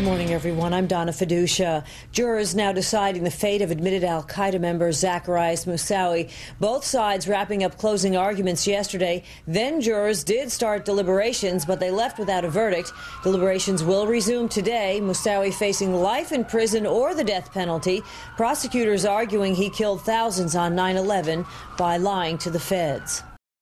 morning, everyone. I'm Donna Fiducia. Jurors now deciding the fate of admitted al-Qaeda member Zacarias Moussaoui. Both sides wrapping up closing arguments yesterday. Then jurors did start deliberations, but they left without a verdict. Deliberations will resume today. Moussaoui facing life in prison or the death penalty. Prosecutors arguing he killed thousands on 9/11 by lying to the feds.